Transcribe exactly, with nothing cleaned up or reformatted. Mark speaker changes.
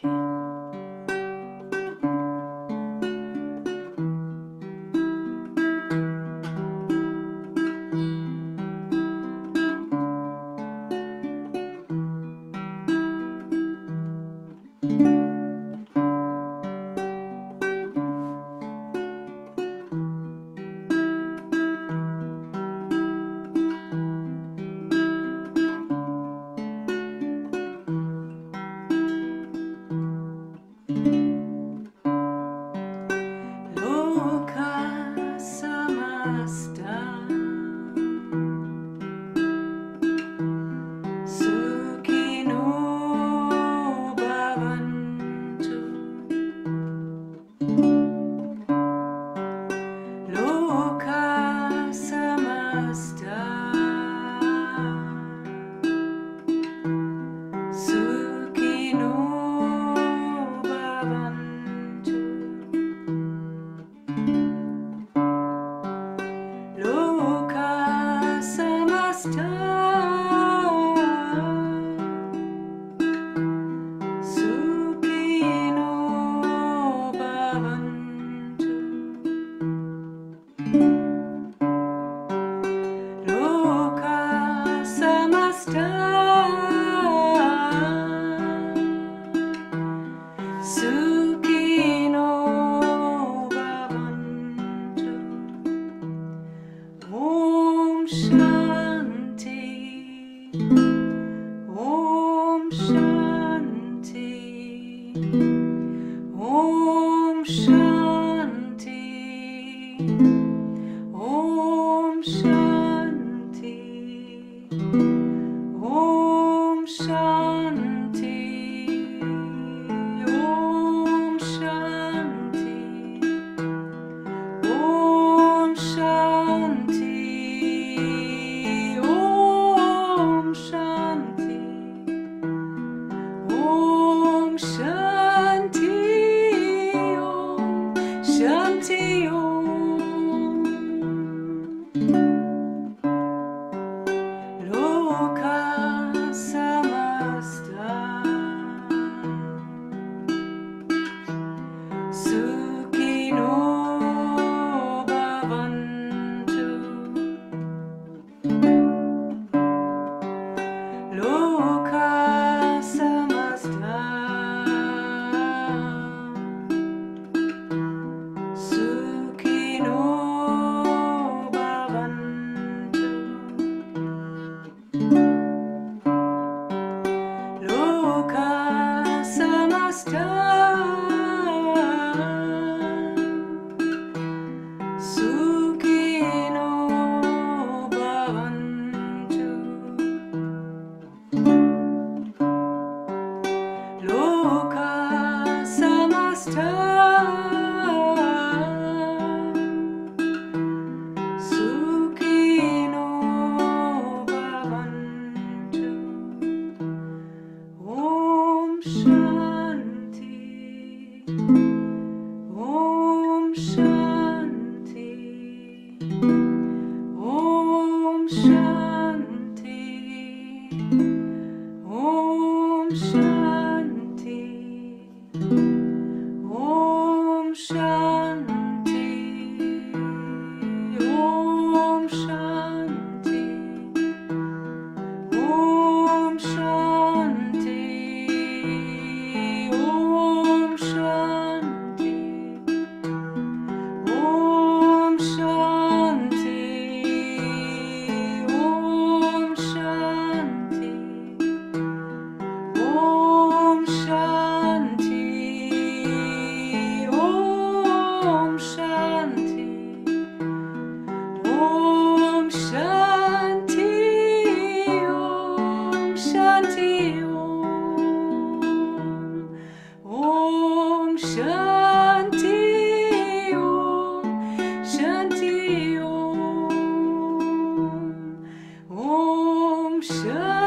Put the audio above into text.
Speaker 1: Lokah Samastah, Sukhino Bhavantu, Lokah Samastah, Sukhino Bhavantu, Lokah Samastah, Sukhino Bhavantu, Lokah Samastah, Sukhino Bhavantu. Om Shanti, Om Shanti, Om Shanti, Om Shanti, Om Shanti, Om Shanti, Om Shanti, Om Shanti, Om Shanti, Om Shanti, Om. Lokah Samastah, Sukhino Bhavantu, Lokah Samastah, Sukhino Bhavantu, Lokah Samastah, Sukhino Bhavantu, Lokah Samastah, Sukhino Bhavantu. Om Shanti, Om Shanti, Om Shanti, Om Shanti, Om Shanti, Om Shanti, Om Shanti, Om Shanti, Om Shanti, Om Shanti, Om Shanti, Om Shanti, Om Shanti, Om Shanti, Om. Om Shanti, Om Shanti, Om. Om Shanti.